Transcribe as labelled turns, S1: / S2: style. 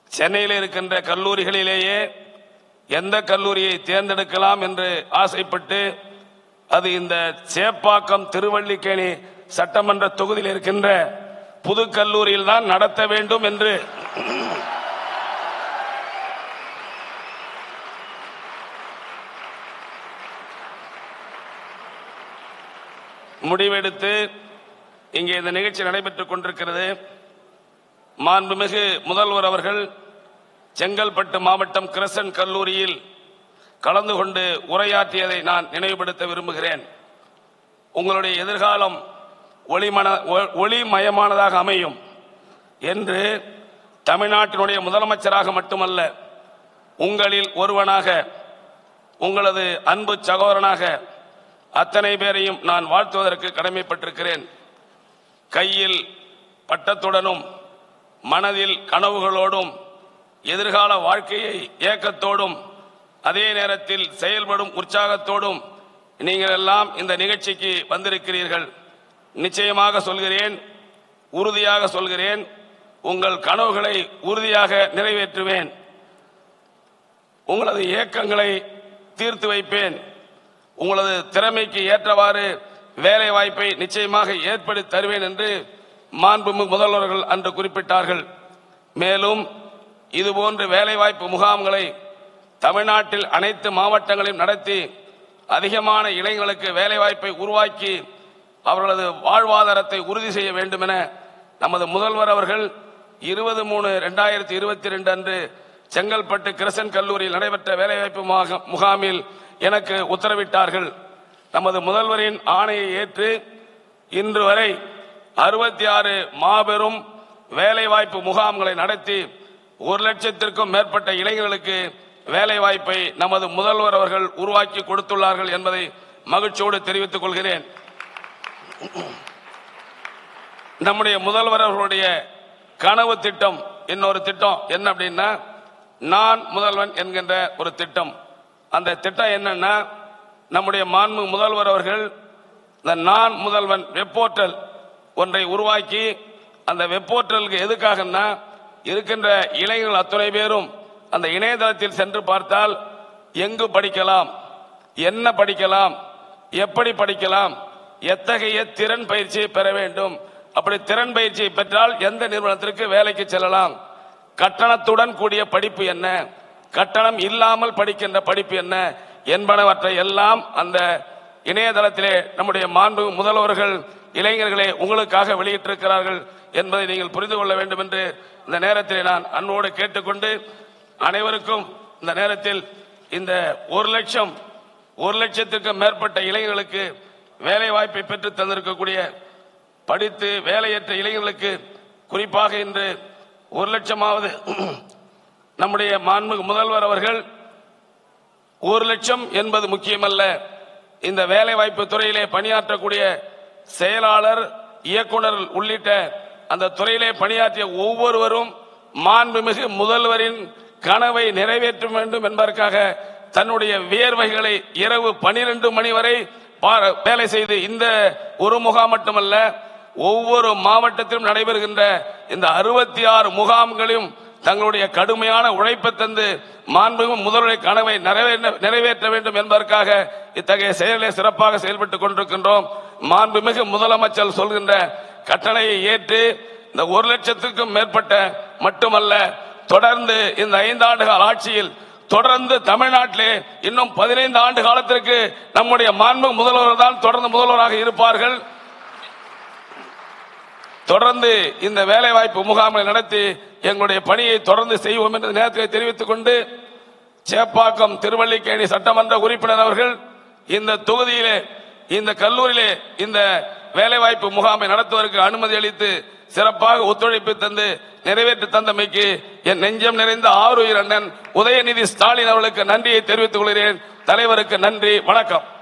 S1: சென்னையில் இருக்கின்ற கல்லூரிகளிலேயே எந்த கல்லூரியை தேர்ந்தெடுக்கலாம் என்று ஆசைப்பட்டு அது இந்த சேப்பாக்கம் திருவல்லிக்கேணி சட்டமன்ற தொகுதியில் இருக்கின்ற புது கல்லூரியில் தான் நடத்த வேண்டும் என்று முடிவெடுத்து இங்கே இந்த நிகழ்ச்சி நடைபெற்றுக் கொண்டிருக்கிறது. மாண்புமிகு முதல்வர் அவர்கள் செங்கல்பட்டு மாவட்டம் கிரசன்ட் கல்லூரியில் கலந்து கொண்டு உரையாற்றியதை நான் நினைவுபடுத்த விரும்புகிறேன். உங்களுடைய எதிர்காலம் ஒளிமயமானதாக அமையும் என்று தமிழ்நாட்டினுடைய முதலமைச்சராக மட்டுமல்ல, உங்களில் ஒருவனாக, உங்களது அன்பு சகோதரனாக அத்தனை பேரையும் நான் வாழ்த்துவதற்கு கடமைப்பட்டிருக்கிறேன். கையில் பட்டத்துடனும் மனதில் கனவுகளோடும் எதிர்கால வாழ்க்கையை ஏக்கத்தோடும் அதே நேரத்தில் செயல்படும் உற்சாகத்தோடும் நீங்கள் எல்லாம் இந்த நிகழ்ச்சிக்கு வந்திருக்கிறீர்கள். நிச்சயமாக சொல்கிறேன், உறுதியாக சொல்கிறேன், உங்கள் கனவுகளை உறுதியாக நிறைவேற்றுவேன். உங்களது ஏக்கங்களை தீர்த்து வைப்பேன். உங்களது திறமைக்கு ஏற்றவாறு வேலை வாய்ப்பை நிச்சயமாக ஏற்படுத்தி தருவேன் என்று மாண்புமிகு முதல்வர்கள் அன்று குறிப்பிட்டார்கள். மேலும் இதுபோன்ற வேலைவாய்ப்பு முகாம்களை தமிழ்நாட்டில் அனைத்து மாவட்டங்களிலும் நடத்தி அதிகமான இளைஞர்களுக்கு வேலைவாய்ப்பை உருவாக்கி அவர்களது வாழ்வாதாரத்தை உறுதி செய்ய வேண்டும் என நமது முதல்வர் அவர்கள் 20/3/2022 அன்று செங்கல்பட்டு கிரசன்ட் கல்லூரியில் நடைபெற்ற வேலைவாய்ப்பு முகாமில் எனக்கு உத்தரவிட்டார்கள். நமது முதல்வரின் ஆணையை ஏற்று இன்று வரை 66 மாபெரும் வேலைவாய்ப்பு முகாம்களை நடத்தி 1,00,000க்கும் மேற்பட்ட இளைஞர்களுக்கு வேலைவாய்ப்பை நமது முதல்வர் அவர்கள் உருவாக்கி கொடுத்துள்ளார்கள் என்பதை மகிழ்ச்சியோடு தெரிவித்துக் கொள்கிறேன். நம்முடைய முதல்வர் அவர்களுடைய கனவு திட்டம் இன்னொரு திட்டம் என்ன அப்படின்னா, நான் முதல்வன் என்கின்ற ஒரு திட்டம். அந்த திட்டம் என்னன்னா, நம்முடைய மாண்பு முதல்வர் அவர்கள் இந்த நான் முதல்வன் வெப்போர்ட்டல் ஒன்றை உருவாக்கி, அந்த வெப்போர்ட்டலுக்கு எதுக்காகன்னா, இருக்கின்ற இளைஞர்கள் அத்தனை பேரும் அந்த இணையதளத்தில் சென்று பார்த்தால் எங்கு படிக்கலாம், என்ன படிக்கலாம், எப்படி படிக்கலாம், எத்தகைய திறன் பயிற்சியை பெற வேண்டும், அப்படி திறன் பயிற்சியை பெற்றால் எந்த நிறுவனத்திற்கு வேலைக்கு செல்லலாம், கட்டணத்துடன் கூடிய படிப்பு என்ன, கட்டணம் இல்லாமல் படிக்கின்ற படிப்பு என்ன என்பனவற்றை எல்லாம் அந்த இணையதளத்திலே நம்முடைய மாண்பு முதல்வர்கள் இளைஞர்களை உங்களுக்காக வெளியிட்டிருக்கிறார்கள் என்பதை நீங்கள் புரிந்து கொள்ள வேண்டும் என்று இந்த நேரத்தில் நான் அன்போடு கேட்டுக்கொண்டு, அனைவருக்கும் இந்த நேரத்தில் இந்த 1,00,000க்கும் மேற்பட்ட இளைஞர்களுக்கு வேலை வாய்ப்பை பெற்று தந்திருக்கக்கூடிய படித்து வேலையற்ற இளைஞர்களுக்கு குறிப்பாக இன்று 1,00,000வது நம்முடைய மாண்புமிகு முதல்வர் அவர்கள் 1,00,000 என்பது முக்கியமல்ல, இந்த வேலை வாய்ப்பு துறையிலே பணியாற்றக்கூடிய செயலாளர், இயக்குனர் உள்ளிட்ட அந்த துறையிலே பணியாற்றிய ஒவ்வொருவரும் மாண்புமிகு முதல்வரின் கனவை நிறைவேற்ற வேண்டும் என்பதற்காக தன்னுடைய வியர்வைகளை இரவு 12 மணி வரை வேலை செய்து, இந்த ஒரு முகாம் மட்டுமல்ல, ஒவ்வொரு மாவட்டத்திலும் நடைபெறுகின்ற இந்த 66 முகாம்களையும் தங்களுடைய கடுமையான உழைப்பை தந்து மாண்புமிகு முதல்வருடைய கனவை நிறைவேற்ற வேண்டும் என்பதற்காக இத்தகைய செயலை சிறப்பாக செயல்பட்டுக் கொண்டிருக்கின்றோம். மாண்புமிகு முதலமைச்சர் சொல்கின்ற கட்டளையை ஏற்று இந்த 1,00,000க்கும் மேற்பட்ட மட்டுமல்ல, தொடர்ந்து இந்த 5 ஆண்டுகால ஆட்சியில் தொடர்ந்து தமிழ்நாட்டிலே இன்னும் 15 ஆண்டு காலத்திற்கு நம்முடைய மாண்புமிகு முதல்வர் தான் தொடர்ந்து முதல்வராக இருப்பார்கள். தொடர்ந்து இந்த வேலை வாய்ப்பு முகாமை நடத்தி எங்களுடைய பணியை தொடர்ந்து செய்வோம் என்ற நேரத்தில் தெரிவித்துக் கொண்டு, சேப்பாக்கம் திருவல்லிக்கேணி சட்டமன்ற உறுப்பினர் அவர்கள் இந்த தொகுதியிலே இந்த கல்லூரியிலே இந்த வேலைவாய்ப்பு முகாமை நடத்துவதற்கு அனுமதி அளித்து சிறப்பாக ஒத்துழைப்பு தந்து நிறைவேற்றி தந்தமைக்கு என் நெஞ்சம் நிறைந்த ஆருயிர் அண்ணன் உதயநிதி ஸ்டாலின் அவர்களுக்கு நன்றியை தெரிவித்துக் கொள்கிறேன். தலைவருக்கு நன்றி, வணக்கம்.